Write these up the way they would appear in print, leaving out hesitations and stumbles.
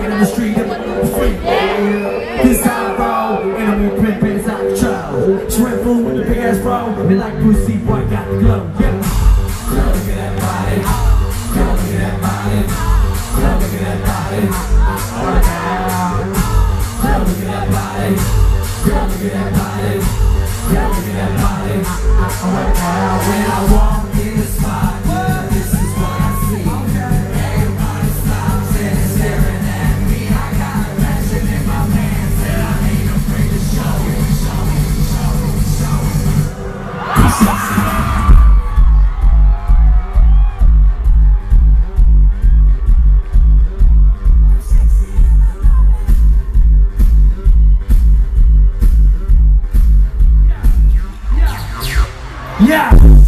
walking in the street and I'm free. This how I roll, and I'm in print, but it's out of control. Shrimp food with the big ass bro, and like pussy boy got the glow. Yeah. Girl, look at that body. Girl, look at that body. Girl, look at that body. I work out. Girl, look at that body. Girl, look at that body. Girl, look at that body. I work out when I walk in the spot. This is what I see. Everybody stops and is staring at me. I got a passion in my pants and I ain't afraid to show it. Show it, show it, show it. I'm sexy. Yeah!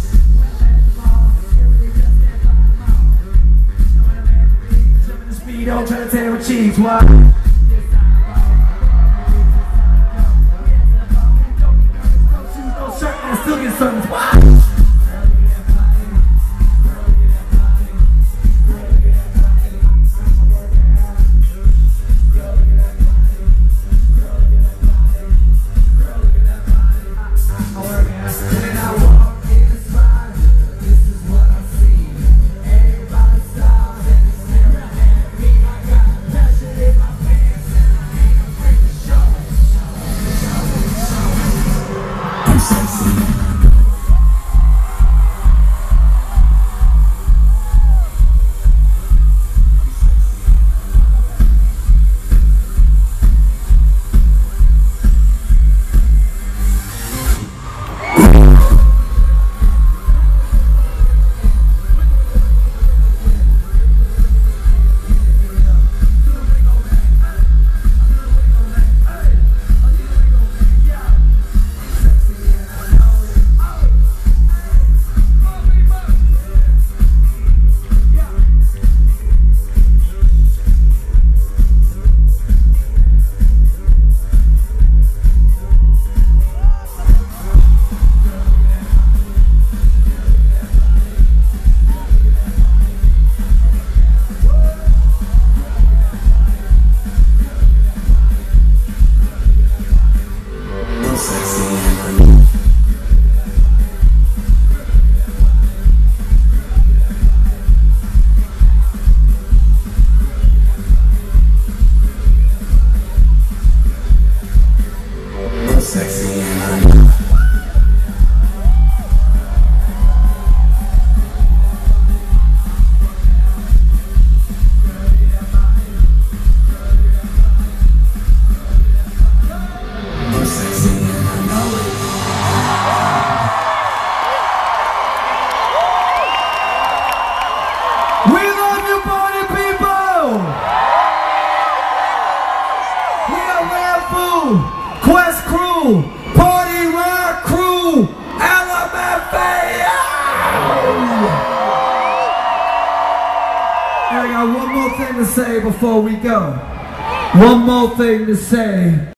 Jumping the speed, don't try to tear my cheeks, what? No shoes, no shirt, and I still get service, what? Quest crew, party rock crew, LMFAO! I got one more thing to say before we go. One more thing to say.